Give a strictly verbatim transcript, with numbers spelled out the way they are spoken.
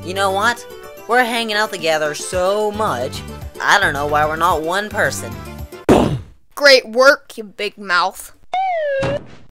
You know what? We're hanging out together so much, I don't know why we're not one person. Great work, you big mouth.